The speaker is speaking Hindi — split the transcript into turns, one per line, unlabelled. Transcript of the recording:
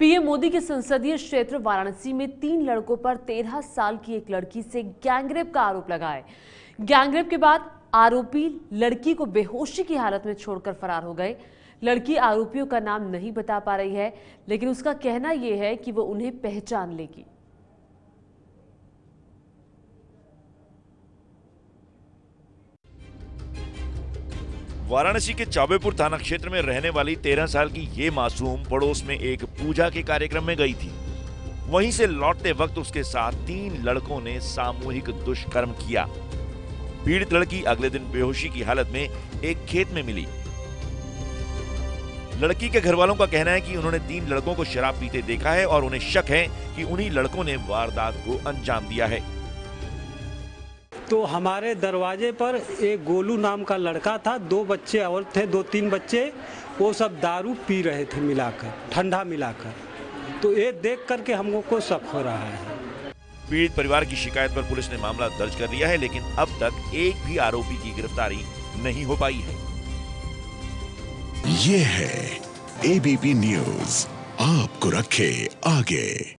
पीएम मोदी के संसदीय क्षेत्र वाराणसी में 3 लड़कों पर 13 साल की एक लड़की से गैंगरेप का आरोप लगा है। गैंगरेप के बाद आरोपी लड़की को बेहोशी की हालत में छोड़कर फरार हो गए। लड़की आरोपियों का नाम नहीं बता पा रही है, लेकिन उसका कहना यह है कि वो उन्हें पहचान लेगी।
वाराणसी के चौबेपुर थाना क्षेत्र में रहने वाली 13 साल की ये मासूम पड़ोस में एक पूजा के कार्यक्रम में गई थी। वहीं से लौटते वक्त उसके साथ 3 लड़कों ने सामूहिक दुष्कर्म किया। पीड़ित लड़की अगले दिन बेहोशी की हालत में एक खेत में मिली। लड़की के घर वालों का कहना है कि उन्होंने 3 लड़कों को शराब पीते देखा है और उन्हें शक है कि उन्हीं लड़कों ने वारदात को अंजाम दिया है।
तो हमारे दरवाजे पर एक गोलू नाम का लड़का था, 2 बच्चे और थे, 2-3 बच्चे। वो सब दारू पी रहे थे मिलाकर, ठंडा मिलाकर। तो ये देख करके हम लोग को शक हो रहा है।
पीड़ित परिवार की शिकायत पर पुलिस ने मामला दर्ज कर लिया है, लेकिन अब तक एक भी आरोपी की गिरफ्तारी नहीं हो पाई है।
ये है एबीपी न्यूज़, आपको रखे आगे।